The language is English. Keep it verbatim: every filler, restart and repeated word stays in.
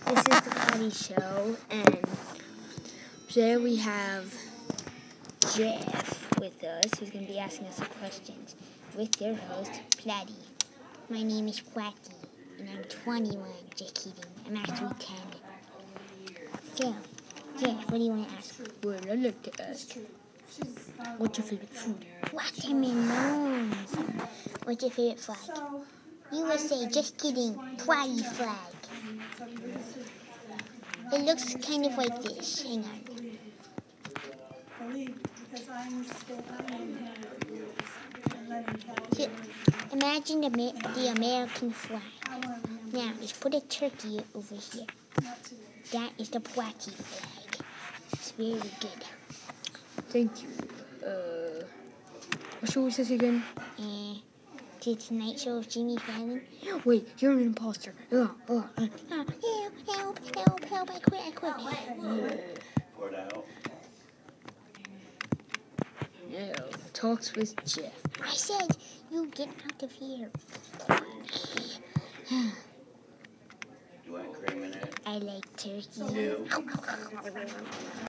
This is the Platy Show, and today we have Jeff with us, who's going to be asking us some questions with their host, Platy. My name is Platy, and I'm twenty-one. Just kidding. I'm actually ten. So, Jeff, what do you want to ask? Well, I'd like to ask, what's your favorite food? Watermelons. What's your favorite flag? U S A, just kidding. Platy flag. It looks kind of like this. Hang on. See, imagine the, the American flag. Now, just put a turkey over here. That is the Platy flag. It's very good. Thank you. Uh, what show is this again? Uh, the Tonight Show of Jimmy Fallon. Wait, you're an imposter. Ugh, ugh, ugh. Oh, help, help, help, help, I quit, I quit. Pour it out. Yeah, talks with Jeff. I said, you get out of here. Do you want cream in it? I like turkey. You do?